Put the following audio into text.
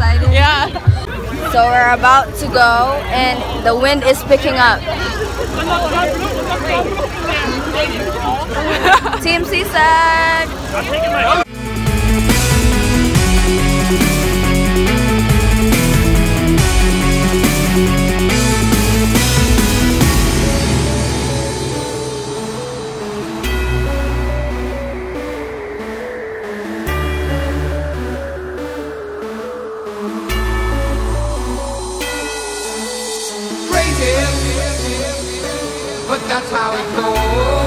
excited. Yeah. So we're about to go and the wind is picking up. Team CSAC! But that's how it goes.